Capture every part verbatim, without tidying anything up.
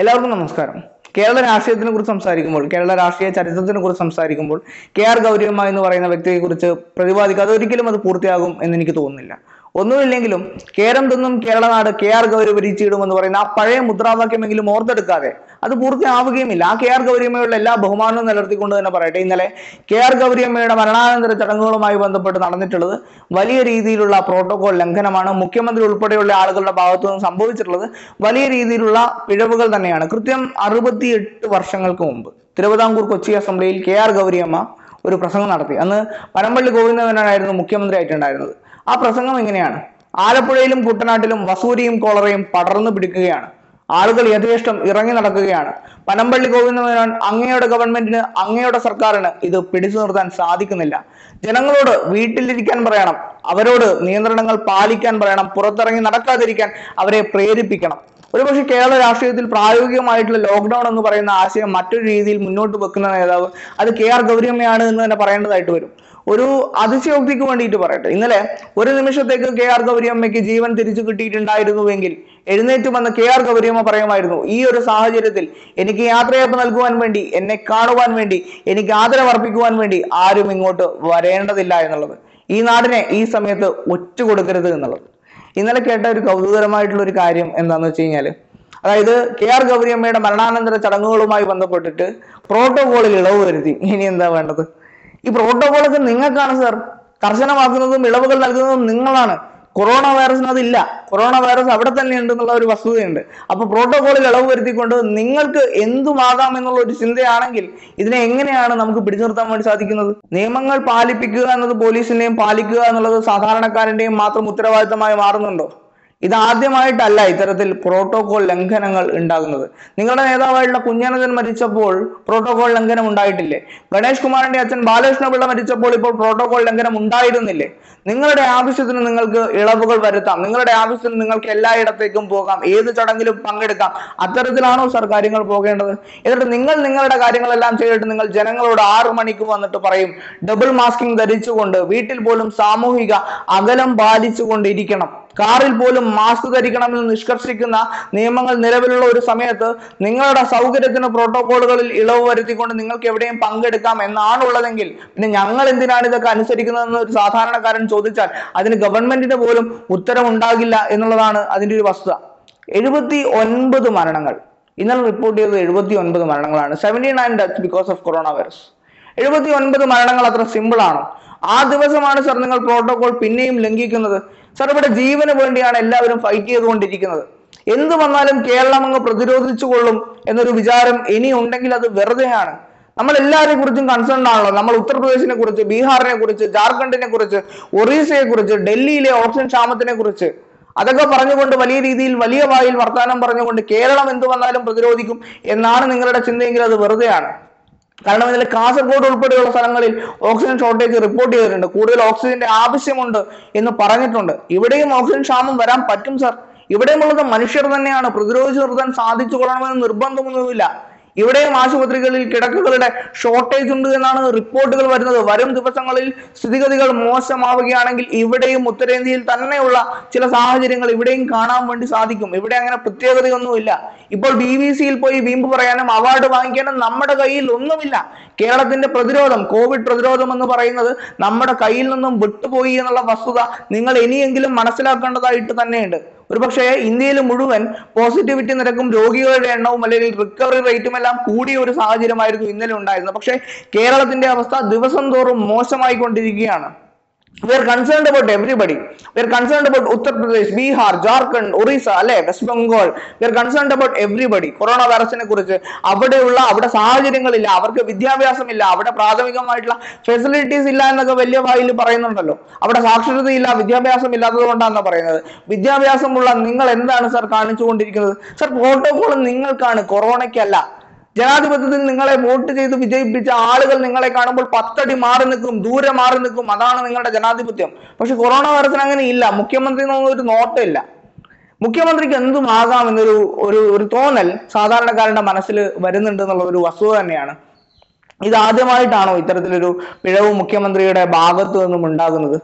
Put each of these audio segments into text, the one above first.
എല്ലാവർക്കും നമസ്കാരം. കേരള രാഷ്ട്രീയത്തിനെ കുറിച്ച് സംസാരിക്കുമ്പോൾ, കേരള രാഷ്ട്രീയ ചരിത്രത്തിനെ കുറിച്ച് സംസാരിക്കുമ്പോൾ കെ ആർ ഗൗരിയമ്മ എന്ന് പറയുന്ന വ്യക്തിയെ കുറിച്ച് പ്രതിപാദിക്കാതെ ഒരിക്കലും അത് പൂർത്തിയാകും എന്ന് എനിക്ക് തോന്നുന്നില്ല. ഒന്നുമില്ലെങ്കിലും കേരം തിന്നും കേരള നാട് കെ ആർ ഗൗരി ഭരിച്ചിടുമെന്ന് പറയുന്ന ആ പഴയ മുദ്രാവാക്യമെങ്കിലും ഓർത്തെടുക്കാതെ അത് പൂർത്തിയാവുകയുമില്ല. ആ കെ ആർ ഗൗരിയമ്മയുള്ള എല്ലാ ബഹുമാനവും നിലനിർത്തിക്കൊണ്ട് തന്നെ പറയട്ടെ, ഇന്നലെ കെ ആർ ഗൗരിയമ്മയുടെ മരണാനന്തര ചടങ്ങുകളുമായി ബന്ധപ്പെട്ട് നടന്നിട്ടുള്ളത് വലിയ രീതിയിലുള്ള പ്രോട്ടോകോൾ ലംഘനമാണ്. മുഖ്യമന്ത്രി ഉൾപ്പെടെയുള്ള ആളുകളുടെ ഭാഗത്തു നിന്ന് സംഭവിച്ചിട്ടുള്ളത് വലിയ രീതിയിലുള്ള പിഴവുകൾ തന്നെയാണ്. കൃത്യം അറുപത്തിയെട്ട് വർഷങ്ങൾക്ക് മുമ്പ് തിരുവിതാംകൂർ കൊച്ചി അസംബ്ലിയിൽ കെ ആർ ഗൗരിയമ്മ ഒരു പ്രസംഗം നടത്തി. അന്ന് പനമ്പള്ളി ഗോവിന്ദനായിരുന്നു മുഖ്യമന്ത്രി ആയിട്ടുണ്ടായിരുന്നത്. ആ പ്രസംഗം എങ്ങനെയാണ്? ആലപ്പുഴയിലും കുട്ടനാട്ടിലും വസൂരിയും കോളറയും പടർന്നു പിടിക്കുകയാണ്. ആളുകൾ യഥേഷ്ടം ഇറങ്ങി നടക്കുകയാണ്. പനമ്പള്ളി ഗോവിന്ദൻ, അങ്ങയുടെ ഗവൺമെന്റിന്, അങ്ങയുടെ സർക്കാരിന് ഇത് പിടിച്ചു നിർത്താൻ സാധിക്കുന്നില്ല. ജനങ്ങളോട് വീട്ടിലിരിക്കാൻ പറയണം, അവരോട് നിയന്ത്രണങ്ങൾ പാലിക്കാൻ പറയണം, പുറത്തിറങ്ങി നടക്കാതിരിക്കാൻ അവരെ പ്രേരിപ്പിക്കണം. ഒരുപക്ഷെ കേരള രാഷ്ട്രീയത്തിൽ പ്രായോഗികമായിട്ടുള്ള ലോക്ക്ഡൌൺ എന്ന് പറയുന്ന ആശയം മറ്റൊരു രീതിയിൽ മുന്നോട്ട് വെക്കുന്ന നേതാവ് അത് കെ ആർ ഗൗരിയമ്മയാണ് എന്ന് തന്നെ പറയേണ്ടതായിട്ട് വരും. ഒരു അതിശയോക്തിക്ക് വേണ്ടിയിട്ട് പറയട്ടെ, ഇന്നലെ ഒരു നിമിഷത്തേക്ക് കെ ആർ ഗൗരിയമ്മയ്ക്ക് ജീവൻ തിരിച്ചു കിട്ടിയിട്ടുണ്ടായിരുന്നുവെങ്കിൽ എഴുന്നേറ്റ് വന്ന് കെ ആർ ഗൗരിയമ്മ പറയുമായിരുന്നു, ഈ ഒരു സാഹചര്യത്തിൽ എനിക്ക് യാത്രയപ്പ് നൽകുവാൻ വേണ്ടി, എന്നെ കാണുവാൻ വേണ്ടി, എനിക്ക് ആദരവർപ്പിക്കുവാൻ വേണ്ടി ആരും ഇങ്ങോട്ട് വരേണ്ടതില്ല എന്നുള്ളത്, ഈ നാടിനെ ഈ സമയത്ത് ഒറ്റ കൊടുക്കരുത് എന്നുള്ളത്. ഇന്നലെ കേട്ട ഒരു കൗതുകരമായിട്ടുള്ള ഒരു കാര്യം എന്താണെന്ന് വെച്ച് കഴിഞ്ഞാൽ, അതായത് കെ ആർ ഗൗരിയമ്മയുടെ മരണാനന്തര ചടങ്ങുകളുമായി ബന്ധപ്പെട്ടിട്ട് പ്രോട്ടോകോളിൽ ഇളവ് വരുത്തി. ഇനി എന്താ വേണ്ടത്? ഈ പ്രോട്ടോകോളൊക്കെ നിങ്ങൾക്കാണ് സർ. കർശനമാക്കുന്നതും ഇളവുകൾ നൽകുന്നതും നിങ്ങളാണ്. കൊറോണ വൈറസിന് അതില്ല. കൊറോണ വൈറസ് അവിടെ തന്നെ ഉണ്ട് എന്നുള്ള ഒരു വസ്തുതയുണ്ട്. അപ്പൊ പ്രോട്ടോകോളിൽ ഇളവ് വരുത്തിക്കൊണ്ട് നിങ്ങൾക്ക് എന്തുമാകാം എന്നുള്ള ഒരു ചിന്തയാണെങ്കിൽ ഇതിനെ എങ്ങനെയാണ് നമുക്ക് പിടിച്ചു നിർത്താൻ വേണ്ടി സാധിക്കുന്നത്? നിയമങ്ങൾ പാലിപ്പിക്കുക എന്നത് പോലീസിന്റെയും പാലിക്കുക എന്നുള്ളത് സാധാരണക്കാരന്റെയും മാത്രം ഉത്തരവാദിത്തമായി മാറുന്നുണ്ടോ? ഇതാദ്യമായിട്ടല്ല ഇത്തരത്തിൽ പ്രോട്ടോകോൾ ലംഘനങ്ങൾ ഉണ്ടാകുന്നത്. നിങ്ങളുടെ നേതാവായിട്ടുള്ള കുഞ്ഞനന്തൻ മരിച്ചപ്പോൾ പ്രോട്ടോകോൾ ലംഘനം ഉണ്ടായിട്ടില്ലേ? ഗണേഷ് കുമാറിന്റെ അച്ഛൻ ബാലകൃഷ്ണപിള്ള മരിച്ചപ്പോൾ ഇപ്പോൾ പ്രോട്ടോകോൾ ലംഘനം ഉണ്ടായിരുന്നില്ലേ? നിങ്ങളുടെ ആവശ്യത്തിന് നിങ്ങൾക്ക് ഇളവുകൾ വരുത്താം, നിങ്ങളുടെ ആവശ്യത്തിന് നിങ്ങൾക്ക് എല്ലായിടത്തേക്കും പോകാം, ഏത് ചടങ്ങിലും പങ്കെടുക്കാം. അത്തരത്തിലാണോ സർ കാര്യങ്ങൾ പോകേണ്ടത്? എന്നിട്ട് നിങ്ങൾ നിങ്ങളുടെ കാര്യങ്ങളെല്ലാം ചെയ്തിട്ട് നിങ്ങൾ ജനങ്ങളോട് ആറു മണിക്ക് വന്നിട്ട് പറയും ഡബിൾ മാസ്കിംഗ് ധരിച്ചുകൊണ്ട്, വീട്ടിൽ പോലും സാമൂഹിക അകലം പാലിച്ചുകൊണ്ടിരിക്കണം, കാറിൽ പോലും മാസ്ക് ധരിക്കണമെന്ന് നിഷ്കർഷിക്കുന്ന നിയമങ്ങൾ നിലവിലുള്ള ഒരു സമയത്ത് നിങ്ങളുടെ സൗകര്യത്തിന് പ്രോട്ടോകോളുകളിൽ ഇളവ് വരുത്തിക്കൊണ്ട് നിങ്ങൾക്ക് എവിടെയും പങ്കെടുക്കാം എന്നാണുള്ളതെങ്കിൽ പിന്നെ ഞങ്ങൾ എന്തിനാണ് ഇതൊക്കെ അനുസരിക്കുന്നതെന്ന് ഒരു സാധാരണക്കാരൻ ചോദിച്ചാൽ അതിന് ഗവൺമെന്റിന് പോലും ഉത്തരം ഉണ്ടാകില്ല എന്നുള്ളതാണ് അതിന്റെ ഒരു വസ്തുത. എഴുപത്തി ഒൻപത് മരണങ്ങൾ ഇന്നലെ റിപ്പോർട്ട് ചെയ്തത് എഴുപത്തി ഒൻപത് മരണങ്ങളാണ്. Seventy nine deaths because of corona virus. എഴുപത്തി ഒൻപത് മരണങ്ങൾ അത്ര സിമ്പിൾ ആണോ? ആ ദിവസമാണ് സർ നിങ്ങൾ പ്രോട്ടോകോൾ പിന്നെയും ലംഘിക്കുന്നത്. സർ, ഇവിടെ ജീവന് വേണ്ടിയാണ് എല്ലാവരും ഫൈറ്റ് ചെയ്തുകൊണ്ടിരിക്കുന്നത്. എന്ത് വന്നാലും കേരളം അങ്ങ് പ്രതിരോധിച്ചു കൊള്ളും എന്നൊരു വിചാരം ഇനി ഉണ്ടെങ്കിൽ അത് വെറുതെയാണ്. നമ്മൾ എല്ലാവരെയും കുറിച്ചും കൺസേൺ ആണല്ലോ. നമ്മൾ ഉത്തർപ്രദേശിനെ കുറിച്ച്, ബീഹാറിനെ കുറിച്ച്, ജാർഖണ്ഡിനെ കുറിച്ച്, ഒറീസയെ കുറിച്ച്, ഡൽഹിയിലെ ഓക്സിജൻ ക്ഷാമത്തിനെ കുറിച്ച് അതൊക്കെ പറഞ്ഞുകൊണ്ട് വലിയ രീതിയിൽ വലിയ വായിൽ വർത്താനം പറഞ്ഞുകൊണ്ട് കേരളം എന്ത് വന്നാലും പ്രതിരോധിക്കും എന്നാണ് നിങ്ങളുടെ ചിന്തയെങ്കിൽ അത് വെറുതെയാണ്. കാരണം ഇതിൽ കാസർഗോഡ് ഉൾപ്പെടെയുള്ള സ്ഥലങ്ങളിൽ ഓക്സിജൻ ഷോർട്ടേജ് റിപ്പോർട്ട് ചെയ്തിട്ടുണ്ട്. കൂടുതൽ ഓക്സിജന്റെ ആവശ്യമുണ്ട് എന്ന് പറഞ്ഞിട്ടുണ്ട്. ഇവിടെയും ഓക്സിജൻ ക്ഷാമം വരാൻ പറ്റും സർ. ഇവിടെയുമുള്ളത് മനുഷ്യർ തന്നെയാണ്. പ്രതിരോധിച്ചു നിർത്താൻ സാധിച്ചു കൊള്ളണമെന്ന് നിർബന്ധമൊന്നുമില്ല. ഇവിടെയും ആശുപത്രികളിൽ കിടക്കുകളുടെ ഷോർട്ടേജ് ഉണ്ട് എന്നാണ് റിപ്പോർട്ടുകൾ വരുന്നത്. വരും ദിവസങ്ങളിൽ സ്ഥിതിഗതികൾ മോശമാവുകയാണെങ്കിൽ ഇവിടെയും ഉത്തരേന്ത്യയിൽ തന്നെയുള്ള ചില സാഹചര്യങ്ങൾ ഇവിടെയും കാണാൻ വേണ്ടി സാധിക്കും. ഇവിടെ അങ്ങനെ പ്രത്യേകതയൊന്നുമില്ല. ഇപ്പോൾ ബി ബി സിയിൽ പോയി വീമ്പ് പറയാനും അവാർഡ് വാങ്ങിക്കാനും നമ്മുടെ കയ്യിൽ ഒന്നുമില്ല. കേരളത്തിന്റെ പ്രതിരോധം, കോവിഡ് പ്രതിരോധം എന്ന് പറയുന്നത് നമ്മുടെ കയ്യിൽ നിന്നും വിട്ടുപോയി എന്നുള്ള വസ്തുത നിങ്ങൾ ഇനിയെങ്കിലും മനസ്സിലാക്കേണ്ടതായിട്ട് തന്നെയുണ്ട്. ഒരുപക്ഷെ ഇന്ത്യയിൽ മുഴുവൻ പോസിറ്റിവിറ്റി നിരക്കും രോഗികളുടെ എണ്ണവും അല്ലെങ്കിൽ റിക്കവറി റേറ്റും എല്ലാം കൂടിയ ഒരു സാഹചര്യമായിരുന്നു ഇന്നലെ ഉണ്ടായിരുന്നത്. പക്ഷേ കേരളത്തിന്റെ അവസ്ഥ ദിവസം തോറും മോശമായിക്കൊണ്ടിരിക്കുകയാണ്. We are concerned about everybody. We are concerned about Uttar Pradesh, Bihar, Jharkhand, Orissa, അല്ലെ, West Bengal. We are concerned about everybody. Corona വൈറസിനെ കുറിച്ച് അവിടെയുള്ള അവിടെ സാഹചര്യങ്ങളില്ല, അവർക്ക് വിദ്യാഭ്യാസമില്ല, അവിടെ പ്രാഥമികമായിട്ടുള്ള ഫെസിലിറ്റീസ് ഇല്ല എന്നൊക്കെ വലിയ വായിൽ പറയുന്നുണ്ടല്ലോ. അവിടെ സാക്ഷരതയില്ല, വിദ്യാഭ്യാസം ഇല്ലാത്തത് കൊണ്ടാണെന്ന് പറയുന്നത്. വിദ്യാഭ്യാസമുള്ള നിങ്ങൾ എന്താണ് സർ കാണിച്ചുകൊണ്ടിരിക്കുന്നത്? സർ, പ്രോട്ടോകോൾ നിങ്ങൾക്കാണ്, കൊറോണയ്ക്കല്ല. ജനാധിപത്യത്തിൽ നിങ്ങളെ വോട്ട് ചെയ്ത് വിജയിപ്പിച്ച ആളുകൾ നിങ്ങളെ കാണുമ്പോൾ പത്തടി മാറി നിൽക്കും, ദൂരെ മാറി നിൽക്കും. അതാണ് നിങ്ങളുടെ ജനാധിപത്യം. പക്ഷെ കൊറോണ വൈറസിന് അങ്ങനെ ഇല്ല. മുഖ്യമന്ത്രി ഒരു നോട്ടമില്ല. മുഖ്യമന്ത്രിക്ക് എന്തുമാകാം എന്നൊരു ഒരു ഒരു തോന്നൽ സാധാരണക്കാരന്റെ മനസ്സിൽ വരുന്നുണ്ട് എന്നുള്ള ഒരു വസ്തുത തന്നെയാണ്. ഇതാദ്യമായിട്ടാണോ ഇത്തരത്തിലൊരു പിഴവ് മുഖ്യമന്ത്രിയുടെ ഭാഗത്തു നിന്നും ഉണ്ടാകുന്നത്?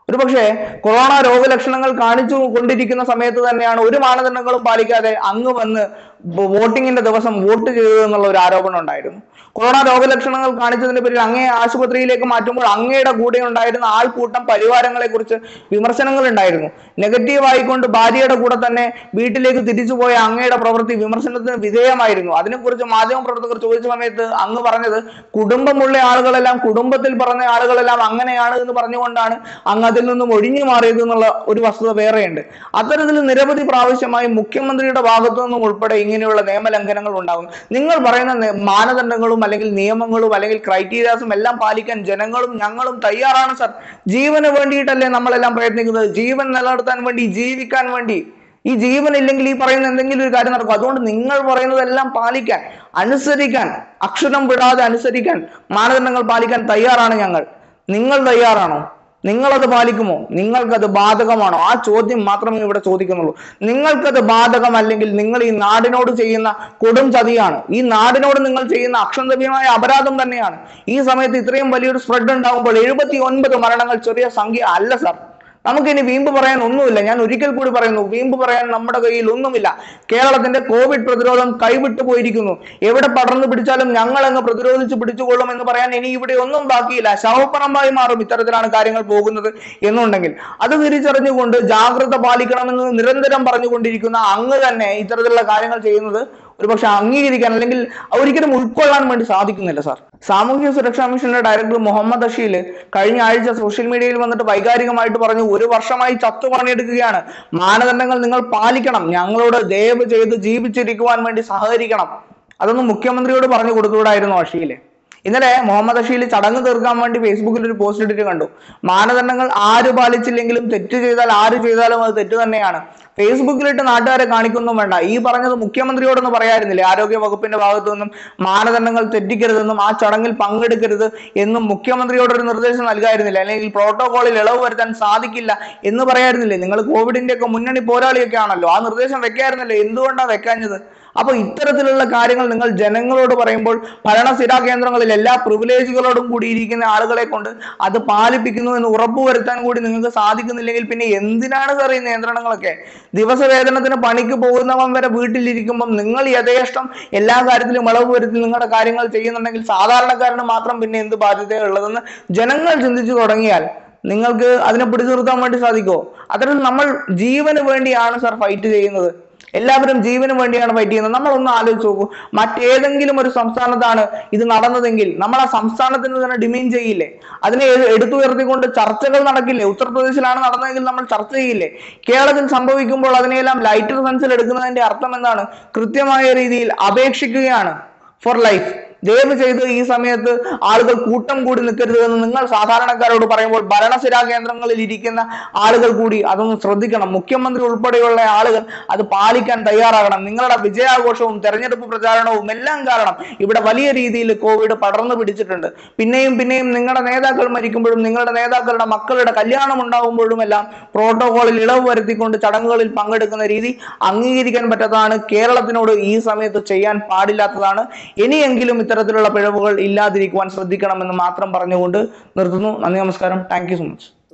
ഒരു പക്ഷേ കൊറോണ രോഗലക്ഷണങ്ങൾ കാണിച്ചു കൊണ്ടിരിക്കുന്ന സമയത്ത് തന്നെയാണ് ഒരു മാനദണ്ഡങ്ങളും പാലിക്കാതെ അങ്ങ് വന്ന് വോട്ടിങ്ങിന്റെ ദിവസം വോട്ട് ചെയ്തത് എന്നുള്ള ഒരു ആരോപണം ഉണ്ടായിരുന്നു. കൊറോണ രോഗലക്ഷണങ്ങൾ കാണിച്ചതിന്റെ പേരിൽ അങ്ങേ ആശുപത്രിയിലേക്ക് മാറ്റുമ്പോൾ അങ്ങയുടെ കൂടെ ഉണ്ടായിരുന്ന ആൾക്കൂട്ടം പരിവാരങ്ങളെ കുറിച്ച് വിമർശനങ്ങൾ ഉണ്ടായിരുന്നു. നെഗറ്റീവ് ആയിക്കൊണ്ട് ഭാര്യയുടെ കൂടെ തന്നെ വീട്ടിലേക്ക് തിരിച്ചുപോയ അങ്ങയുടെ പ്രവൃത്തി വിമർശനത്തിന് വിധേയമായിരുന്നു. അതിനെക്കുറിച്ച് മാധ്യമ പ്രവർത്തകർ ചോദിച്ച സമയത്ത് അങ്ങ് പറഞ്ഞത് കുടുംബമുള്ള ആളുകളെല്ലാം, കുടുംബത്തിൽ പറഞ്ഞ ആളുകളെല്ലാം അങ്ങനെയാണ് എന്ന് പറഞ്ഞുകൊണ്ടാണ് അങ്ങ് അതിൽ നിന്നും ഒഴിഞ്ഞു മാറിയത് എന്നുള്ള ഒരു വസ്തുത വേറെയുണ്ട്. അത്തരത്തിൽ നിരവധി പ്രാവശ്യമായി മുഖ്യമന്ത്രിയുടെ ഭാഗത്തു നിന്നും ഉൾപ്പെടെ ഇങ്ങനെയുള്ള നിയമലംഘനങ്ങൾ ഉണ്ടാകും. നിങ്ങൾ പറയുന്ന മാനദണ്ഡങ്ങളും അല്ലെങ്കിൽ നിയമങ്ങളും അല്ലെങ്കിൽ ക്രൈറ്റീരിയാസും എല്ലാം പാലിക്കാൻ ജനങ്ങളും ഞങ്ങളും തയ്യാറാണ് സർ. ജീവന് വേണ്ടിയിട്ടല്ലേ നമ്മളെല്ലാം പ്രയത്നിക്കുന്നത്, ജീവൻ നിലനിർത്താൻ വേണ്ടി, ജീവിക്കാൻ വേണ്ടി. ഈ ജീവൻ ഇല്ലെങ്കിൽ ഈ പറയുന്ന എന്തെങ്കിലും ഒരു കാര്യം നടക്കും. അതുകൊണ്ട് നിങ്ങൾ പറയുന്നതെല്ലാം പാലിക്കാൻ, അനുസരിക്കാൻ, അക്ഷരം വിടാതെ അനുസരിക്കാൻ, മാനദണ്ഡങ്ങൾ പാലിക്കാൻ തയ്യാറാണ് ഞങ്ങൾ. നിങ്ങൾ തയ്യാറാണോ? നിങ്ങളത് പാലിക്കുമോ? നിങ്ങൾക്കത് ബാധകമാണോ? ആ ചോദ്യം മാത്രമേ ഇവിടെ ചോദിക്കുന്നുള്ളൂ. നിങ്ങൾക്കത് ബാധകമല്ലെങ്കിൽ നിങ്ങൾ ഈ നാടിനോട് ചെയ്യുന്ന കൊടും ചതിയാണ്. ഈ നാടിനോട് നിങ്ങൾ ചെയ്യുന്ന അക്ഷന്തവ്യമായ അപരാധം തന്നെയാണ്. ഈ സമയത്ത് ഇത്രയും വലിയൊരു സ്പ്രെഡ് ഉണ്ടാകുമ്പോൾ എഴുപത്തി ഒൻപത് മരണങ്ങൾ ചെറിയ സംഖ്യ അല്ല സർ. നമുക്കിനി വീമ്പ് പറയാൻ ഒന്നുമില്ല. ഞാൻ ഒരിക്കൽ കൂടി പറയുന്നു, വീമ്പ് പറയാൻ നമ്മുടെ കയ്യിൽ ഒന്നുമില്ല. കേരളത്തിന്റെ കോവിഡ് പ്രതിരോധം കൈവിട്ടു പോയിരിക്കുന്നു. എവിടെ പടർന്നു പിടിച്ചാലും ഞങ്ങൾ അങ്ങ് പ്രതിരോധിച്ച് പിടിച്ചുകൊള്ളും എന്ന് പറയാൻ ഇനി ഇവിടെ ഒന്നും ബാക്കിയില്ല. ശവപ്പറമ്പായി മാറും ഇത്തരത്തിലാണ് കാര്യങ്ങൾ പോകുന്നത് എന്നുണ്ടെങ്കിൽ. അത് തിരിച്ചറിഞ്ഞുകൊണ്ട് ജാഗ്രത പാലിക്കണമെന്ന് നിരന്തരം പറഞ്ഞുകൊണ്ടിരിക്കുന്ന അങ്ങ് തന്നെ ഇത്തരത്തിലുള്ള കാര്യങ്ങൾ ചെയ്യുന്നത് ഒരുപക്ഷെ അംഗീകരിക്കാൻ അല്ലെങ്കിൽ ഒരിക്കലും ഉൾക്കൊള്ളാൻ വേണ്ടി സാധിക്കുന്നില്ല സാർ. സാമൂഹ്യ സുരക്ഷാ മിഷന്റെ ഡയറക്ടർ മുഹമ്മദ് അഷീൽ കഴിഞ്ഞ ആഴ്ച സോഷ്യൽ മീഡിയയിൽ വന്നിട്ട് വൈകാരികമായിട്ട് പറഞ്ഞു, ഒരു വർഷമായി ചത്തു പണിയെടുക്കുകയാണ്, മാനദണ്ഡങ്ങൾ നിങ്ങൾ പാലിക്കണം, ഞങ്ങളോട് ദയവ് ചെയ്ത് ജീവിച്ചിരിക്കുവാൻ വേണ്ടി സഹകരിക്കണം. അതൊന്നും മുഖ്യമന്ത്രിയോട് പറഞ്ഞു കൊടുത്തുകൂടായിരുന്നു അഷീല്? ഇന്നലെ മുഹമ്മദ് അഷീൽ ചടങ്ങ് തീർക്കാൻ വേണ്ടി ഫേസ്ബുക്കിൽ ഒരു പോസ്റ്റ് ഇട്ടിട്ട് കണ്ടു. മാനദണ്ഡങ്ങൾ ആര് പാലിച്ചില്ലെങ്കിലും തെറ്റ് ചെയ്താൽ ആര് ചെയ്താലും അത് തെറ്റ് തന്നെയാണ്. ഫേസ്ബുക്കിലിട്ട് നാട്ടുകാരെ കാണിക്കൊന്നും വേണ്ട. ഈ പറഞ്ഞത് മുഖ്യമന്ത്രിയോടൊന്ന് പറയായിരുന്നില്ലേ? ആരോഗ്യ വകുപ്പിന്റെ ഭാഗത്തു നിന്നും മാനദണ്ഡങ്ങൾ തെറ്റിക്കരുതെന്നും ആ ചടങ്ങിൽ പങ്കെടുക്കരുത് എന്നും മുഖ്യമന്ത്രിയോടൊരു നിർദ്ദേശം നൽകായിരുന്നില്ല? അല്ലെങ്കിൽ പ്രോട്ടോകോളിൽ ഇളവ് വരുത്താൻ സാധിക്കില്ല എന്ന് പറയായിരുന്നില്ലേ? നിങ്ങൾ കോവിഡിന്റെ ഒക്കെ മുന്നണി പോരാളിയൊക്കെ ആണല്ലോ, ആ നിർദ്ദേശം വെക്കായിരുന്നില്ലേ? എന്തുകൊണ്ടാണ് വെക്കാഞ്ഞത്? അപ്പൊ ഇത്തരത്തിലുള്ള കാര്യങ്ങൾ നിങ്ങൾ ജനങ്ങളോട് പറയുമ്പോൾ ഭരണസ്ഥിരാ കേന്ദ്രങ്ങളിൽ എല്ലാ പ്രിവിലേജുകളോടും കൂടി ഇരിക്കുന്ന ആളുകളെ കൊണ്ട് അത് പാലിപ്പിക്കുന്നു എന്ന് ഉറപ്പുവരുത്താൻ കൂടി നിങ്ങൾക്ക് സാധിക്കുന്നില്ലെങ്കിൽ പിന്നെ എന്തിനാണ് സാർ ഈ നിയന്ത്രണങ്ങളൊക്കെ? ദിവസവേതനത്തിന് പണിക്ക് പോകുന്നവൻ വരെ വീട്ടിലിരിക്കുമ്പം നിങ്ങൾ യഥേഷ്ടം എല്ലാ കാര്യത്തിലും ഇളവ് വരുത്തി നിങ്ങളുടെ കാര്യങ്ങൾ ചെയ്യുന്നുണ്ടെങ്കിൽ സാധാരണക്കാരന് മാത്രം പിന്നെ എന്ത് ബാധ്യതയുള്ളതെന്ന് ജനങ്ങൾ ചിന്തിച്ചു തുടങ്ങിയാൽ നിങ്ങൾക്ക് അതിനെ പിടിച്ചു നിർത്താൻ വേണ്ടി സാധിക്കുമോ? അത്തരത്തിൽ നമ്മൾ ജീവന് വേണ്ടിയാണ് സാർ ഫൈറ്റ് ചെയ്യുന്നത്. എല്ലാവരും ജീവന് വേണ്ടിയാണ് ഫൈറ്റ് ചെയ്യുന്നത്. നമ്മളൊന്ന് ആലോചിച്ച് നോക്കൂ, മറ്റേതെങ്കിലും ഒരു സംസ്ഥാനത്താണ് ഇത് നടന്നതെങ്കിൽ നമ്മൾ ആ സംസ്ഥാനത്തിന് തന്നെ ഡിമീൻ ചെയ്യില്ലേ? അതിനെ എടുത്തുയർത്തിക്കൊണ്ട് ചർച്ചകൾ നടക്കില്ലേ? ഉത്തർപ്രദേശിലാണ് നടന്നതെങ്കിൽ നമ്മൾ ചർച്ച ചെയ്യില്ലേ? കേരളത്തിൽ സംഭവിക്കുമ്പോൾ അതിനെല്ലാം ലൈറ്റർ സെൻസിൽ എടുക്കുന്നതിന്റെ അർത്ഥം എന്താണ്? കൃത്യമായ രീതിയിൽ അപേക്ഷിക്കുകയാണ് ഫോർ ലൈഫ്. ദയവ് ചെയ്ത് ഈ സമയത്ത് ആളുകൾ കൂട്ടം കൂടി നിൽക്കരുത് എന്ന് നിങ്ങൾ സാധാരണക്കാരോട് പറയുമ്പോൾ ഭരണസ്ഥിരാ കേന്ദ്രങ്ങളിൽ ഇരിക്കുന്ന ആളുകൾ കൂടി അതൊന്ന് ശ്രദ്ധിക്കണം. മുഖ്യമന്ത്രി ഉൾപ്പെടെയുള്ള ആളുകൾ അത് പാലിക്കാൻ തയ്യാറാകണം. നിങ്ങളുടെ വിജയാഘോഷവും തെരഞ്ഞെടുപ്പ് പ്രചാരണവും എല്ലാം കാരണം ഇവിടെ വലിയ രീതിയിൽ കോവിഡ് പടർന്നു പിടിച്ചിട്ടുണ്ട്. പിന്നെയും പിന്നെയും നിങ്ങളുടെ നേതാക്കൾ മരിക്കുമ്പോഴും നിങ്ങളുടെ നേതാക്കളുടെ മക്കളുടെ കല്യാണം ഉണ്ടാകുമ്പോഴും എല്ലാം പ്രോട്ടോകോളിൽ ഇളവ് വരുത്തിക്കൊണ്ട് ചടങ്ങുകളിൽ പങ്കെടുക്കുന്ന രീതി അംഗീകരിക്കാൻ പറ്റാത്തതാണ്. കേരളത്തിനോട് ഈ സമയത്ത് ചെയ്യാൻ പാടില്ലാത്തതാണ്. ഇനിയെങ്കിലും ഇത്തരത്തിലുള്ള പിഴവുകൾ ഇല്ലാതിരിക്കുവാൻ ശ്രദ്ധിക്കണമെന്ന് മാത്രം പറഞ്ഞുകൊണ്ട് നിർത്തുന്നു. നന്ദി, നമസ്കാരം. Thank you so much.